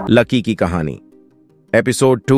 Lucky की कहानी episode 2।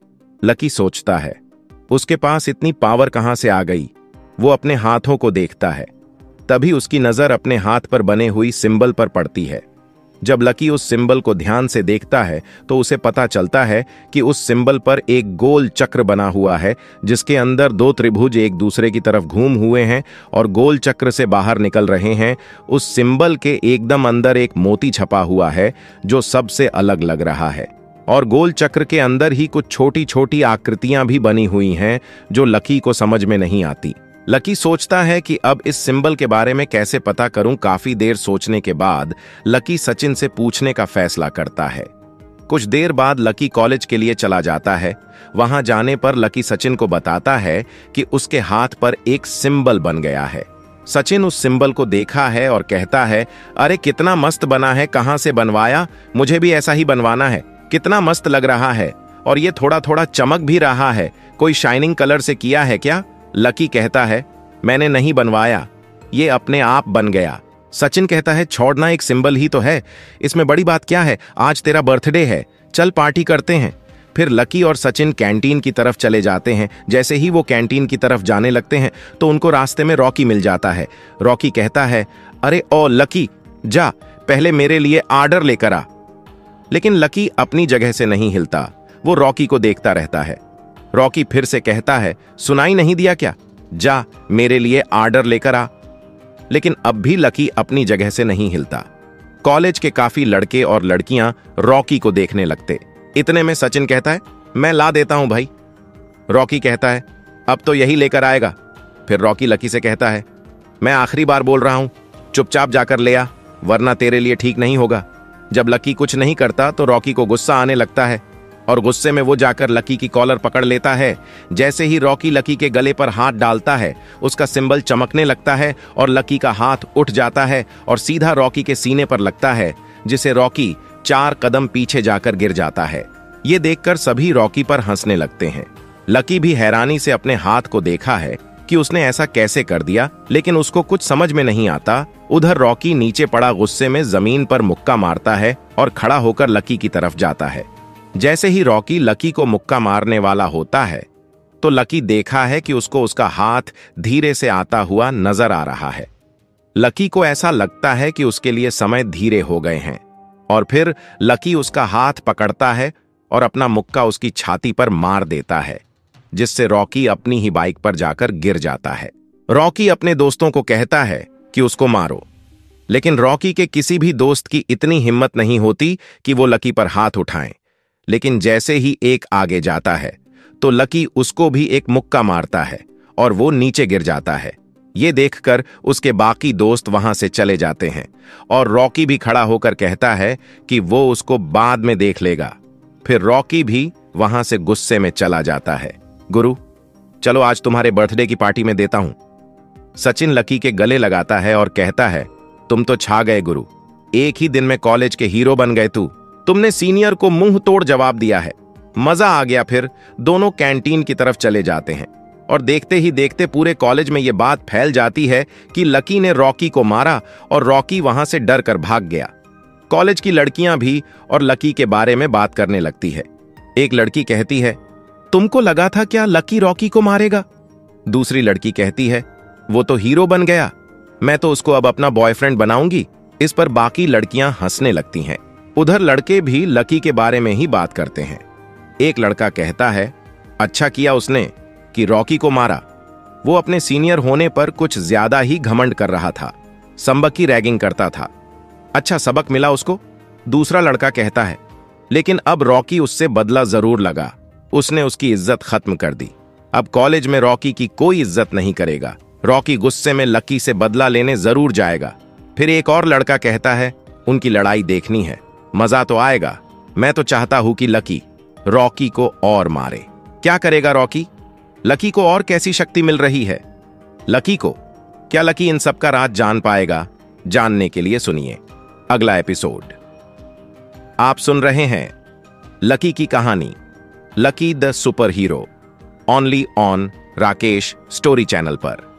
Lucky सोचता है उसके पास इतनी पावर कहां से आ गई। वो अपने हाथों को देखता है, तभी उसकी नजर अपने हाथ पर बने हुई सिंबल पर पड़ती है। जब लकी उस सिंबल को ध्यान से देखता है तो उसे पता चलता है कि उस सिंबल पर एक गोल चक्र बना हुआ है, जिसके अंदर दो त्रिभुज एक दूसरे की तरफ घूम हुए हैं और गोल चक्र से बाहर निकल रहे हैं। उस सिंबल के एकदम अंदर एक मोती छपा हुआ है जो सबसे अलग लग रहा है, और गोल चक्र के अंदर ही कुछ छोटी छोटी आकृतियां भी बनी हुई हैं जो लकी को समझ में नहीं आती। लकी सोचता है कि अब इस सिंबल के बारे में कैसे पता करूं। काफी देर सोचने के बाद लकी सचिन से पूछने का फैसला करता है। कुछ देर बाद लकी कॉलेज के लिए चला जाता है। वहां जाने पर लकी सचिन को बताता है कि उसके हाथ पर एक सिंबल बन गया है। सचिन उस सिंबल को देखा है और कहता है, अरे कितना मस्त बना है, कहां से बनवाया? मुझे भी ऐसा ही बनवाना है। कितना मस्त लग रहा है, और ये थोड़ा थोड़ा चमक भी रहा है। कोई शाइनिंग कलर से किया है क्या? लकी कहता है, मैंने नहीं बनवाया, ये अपने आप बन गया। सचिन कहता है, छोड़ना, एक सिंबल ही तो है, इसमें बड़ी बात क्या है? आज तेरा बर्थडे है, चल पार्टी करते हैं। फिर लकी और सचिन कैंटीन की तरफ चले जाते हैं। जैसे ही वो कैंटीन की तरफ जाने लगते हैं तो उनको रास्ते में रॉकी मिल जाता है। रॉकी कहता है, अरे ओ लकी, जा पहले मेरे लिए ऑर्डर लेकर आ। लेकिन लकी अपनी जगह से नहीं हिलता, वो रॉकी को देखता रहता है। रॉकी फिर से कहता है, सुनाई नहीं दिया क्या? जा मेरे लिए ऑर्डर लेकर आ। लेकिन अब भी लकी अपनी जगह से नहीं हिलता। कॉलेज के काफी लड़के और लड़कियां रॉकी को देखने लगते। इतने में सचिन कहता है, मैं ला देता हूं भाई। रॉकी कहता है, अब तो यही लेकर आएगा। फिर रॉकी लकी से कहता है, मैं आखिरी बार बोल रहा हूं, चुपचाप जाकर ले आ, वरना तेरे लिए ठीक नहीं होगा। जब लकी कुछ नहीं करता तो रॉकी को गुस्सा आने लगता है और गुस्से में वो जाकर लकी की कॉलर पकड़ लेता है। जैसे ही रॉकी लकी के गले पर हाथ डालता है, उसका सिंबल चमकने लगता है और लकी का हाथ उठ जाता है और सीधा रॉकी के सीने पर लगता है, जिसे रॉकी 4 कदम पीछे जाकर गिर जाता है। ये देखकर सभी रॉकी पर हंसने लगते हैं। लकी भी हैरानी से अपने हाथ को देखा है कि उसने ऐसा कैसे कर दिया, लेकिन उसको कुछ समझ में नहीं आता। उधर रॉकी नीचे पड़ा गुस्से में जमीन पर मुक्का मारता है और खड़ा होकर लकी की तरफ जाता है। जैसे ही रॉकी लकी को मुक्का मारने वाला होता है तो लकी देखा है कि उसको उसका हाथ धीरे से आता हुआ नजर आ रहा है। लकी को ऐसा लगता है कि उसके लिए समय धीरे हो गए हैं, और फिर लकी उसका हाथ पकड़ता है और अपना मुक्का उसकी छाती पर मार देता है, जिससे रॉकी अपनी ही बाइक पर जाकर गिर जाता है। रॉकी अपने दोस्तों को कहता है कि उसको मारो, लेकिन रॉकी के किसी भी दोस्त की इतनी हिम्मत नहीं होती कि वो लकी पर हाथ उठाएं। लेकिन जैसे ही एक आगे जाता है तो लकी उसको भी एक मुक्का मारता है और वो नीचे गिर जाता है। ये देखकर उसके बाकी दोस्त वहां से चले जाते हैं और रॉकी भी खड़ा होकर कहता है कि वो उसको बाद में देख लेगा। फिर रॉकी भी वहां से गुस्से में चला जाता है। गुरु, चलो आज तुम्हारे बर्थडे की पार्टी में देता हूं। सचिन लकी के गले लगाता है और कहता है, तुम तो छा गए गुरु, एक ही दिन में कॉलेज के हीरो बन गए। तुमने सीनियर को मुंह तोड़ जवाब दिया है, मजा आ गया। फिर दोनों कैंटीन की तरफ चले जाते हैं और देखते ही देखते पूरे कॉलेज में यह बात फैल जाती है कि लकी ने रॉकी को मारा और रॉकी वहां से डर कर भाग गया। कॉलेज की लड़कियां भी और लकी के बारे में बात करने लगती है। एक लड़की कहती है, तुमको लगा था क्या लकी रॉकी को मारेगा? दूसरी लड़की कहती है, वो तो हीरो बन गया, मैं तो उसको अब अपना बॉयफ्रेंड बनाऊंगी। इस पर बाकी लड़कियां हंसने लगती हैं। उधर लड़के भी लकी के बारे में ही बात करते हैं। एक लड़का कहता है, अच्छा किया उसने कि रॉकी को मारा, वो अपने सीनियर होने पर कुछ ज्यादा ही घमंड कर रहा था, संबक की रैगिंग करता था। अच्छा सबक मिला उसको। दूसरा लड़का कहता है, लेकिन अब रॉकी उससे बदला जरूर लगा, उसने उसकी इज्जत खत्म कर दी। अब कॉलेज में रॉकी की कोई इज्जत नहीं करेगा। रॉकी गुस्से में लकी से बदला लेने जरूर जाएगा। फिर एक और लड़का कहता है, उनकी लड़ाई देखनी है, मजा तो आएगा। मैं तो चाहता हूं कि लकी रॉकी को और मारे। क्या करेगा रॉकी? लकी को और कैसी शक्ति मिल रही है लकी को? क्या लकी इन सब का राज जान पाएगा? जानने के लिए सुनिए अगला एपिसोड। आप सुन रहे हैं लकी की कहानी, Lucky the super hero, only on Rakesh story channel पर।